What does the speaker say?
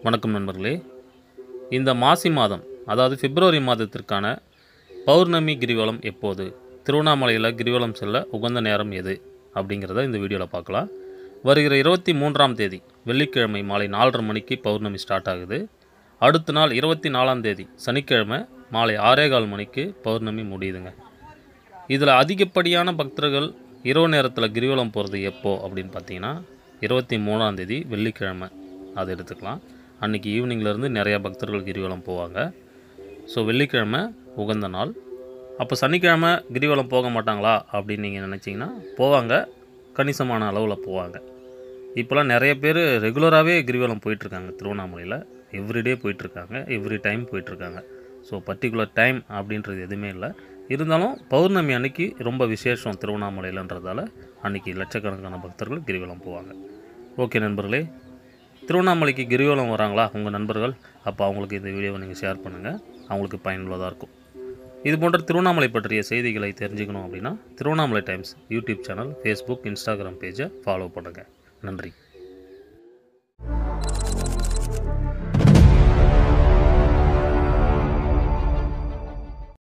வணக்கம் நண்பர்களே. இந்த மாசி மாதம், அதாவது பிப்ரவரி மாதத்திற்கான பௌர்ணமி கிரிவலம் எப்போது, திருவண்ணாமலையில் கிரிவலம் செல்ல உகந்த நேரம் எது அப்படிங்கிறத இந்த வீடியோவில் பார்க்கலாம். வருகிற 23ஆம் தேதி வெள்ளிக்கிழமை மாலை 4:30 மணிக்கு பௌர்ணமி ஸ்டார்ட் ஆகுது. அடுத்த நாள் 24ஆம் தேதி சனிக்கிழமை மாலை 6:15 மணிக்கு பௌர்ணமி முடியுதுங்க. இதில் அதிகப்படியான பக்தர்கள் இரவு நேரத்தில் கிரிவலம் போகிறது எப்போ அப்படின்னு பார்த்தீங்கன்னா 23ஆம் தேதி வெள்ளிக்கிழமை அதை எடுத்துக்கலாம். அன்றைக்கி ஈவினிங்லேருந்து நிறையா பக்தர்கள் கிரிவலம் போவாங்க. ஸோ வெள்ளிக்கிழமை உகந்த நாள். அப்போ சனிக்கிழமை கிரிவலம் போக மாட்டாங்களா அப்படின்னு நீங்கள் நினச்சிங்கன்னா போவாங்க, கணிசமான அளவில் போவாங்க. இப்போலாம் நிறைய பேர் ரெகுலராகவே கிரிவலம் போயிட்டுருக்காங்க. திருவண்ணாமலையில் எவ்ரிடே போயிட்டுருக்காங்க, எவ்ரி டைம் போயிட்டுருக்காங்க. ஸோ பர்டிகுலர் டைம் அப்படின்றது எதுவுமே இல்லை. இருந்தாலும் பௌர்ணமி அன்னைக்கு ரொம்ப விசேஷம் திருவண்ணாமலையிலன்றதால அன்றைக்கி லட்சக்கணக்கான பக்தர்கள் கிரிவலம் போவாங்க. ஓகே நண்பர்களே, திருவண்ணாமலைக்கு கிரிவலம் வராங்களா உங்கள் நண்பர்கள்? அப்போ அவங்களுக்கு இந்த வீடியோவை நீங்கள் ஷேர் பண்ணுங்கள், அவங்களுக்கு பயனுள்ளதாக இருக்கும். இது போன்ற திருவண்ணாமலை பற்றிய செய்திகளை தெரிஞ்சுக்கணும் அப்படின்னா Tiruvannamalai Times YouTube channel, Facebook, Instagram பேஜை ஃபாலோ பண்ணுங்கள். நன்றி.